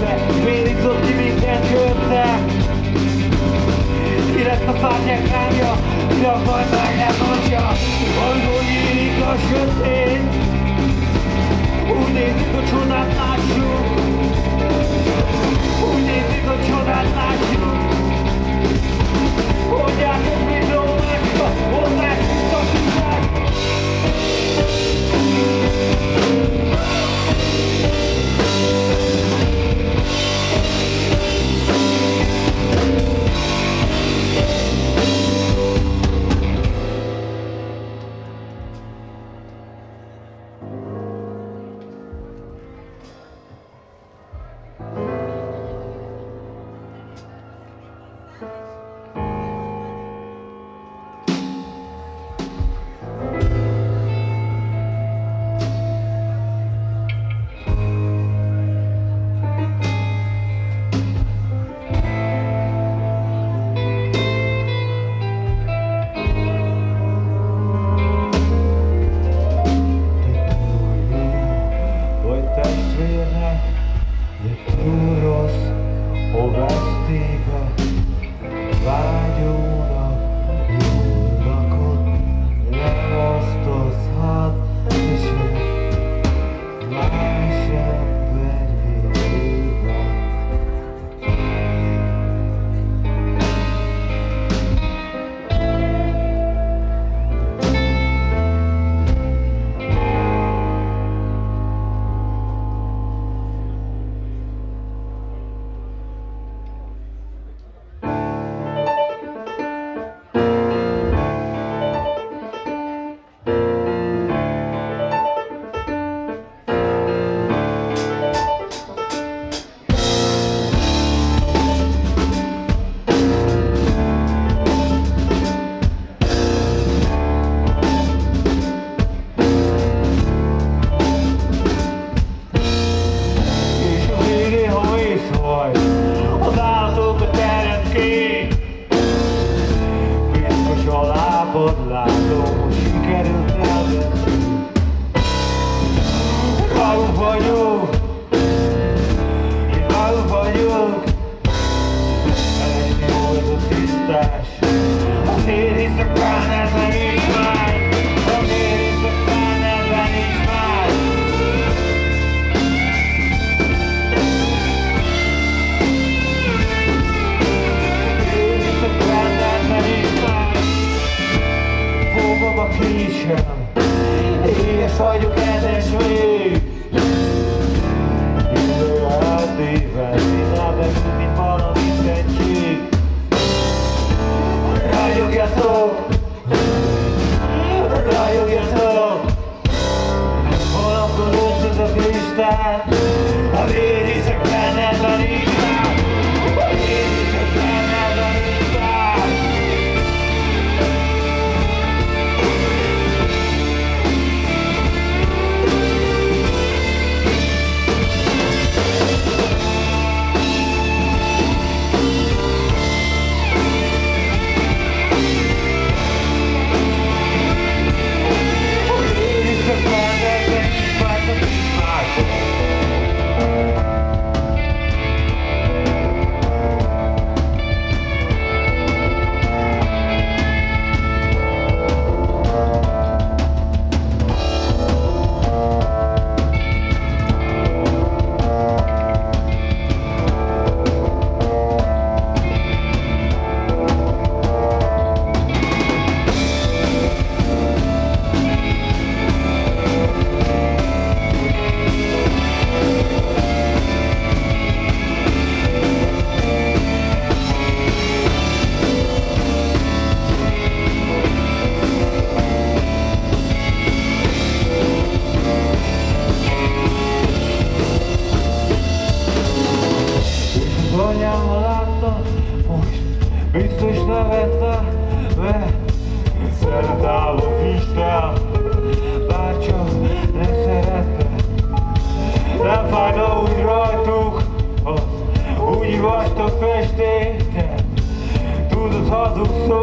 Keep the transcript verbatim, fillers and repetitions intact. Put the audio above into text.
Te vérigzott ki mindent körte. Ki lett a fátyák rámja, ki a fajták elmondja, amikor nyílik a sötét. Úgy nézik, a csodát lássuk. Úgy nézik, a csodát lássuk. Mondjátok, mit romlásba, hozzás, visszatudják. Éhes vagyok, édes még. Jövő eltével, minden megtudni valami szentség. Rájogjatok, rájogjatok. Holnapról öltözök listán, a vér hiszek benned van Isten. A vér hiszek benned van Isten. Anyámmal láttam, most biztos nevette, mert szeret állok Isten, bárcsak ne szerette. Nem fájna úgy rajtuk, az úgy vastag festék, te tudod hazugszó.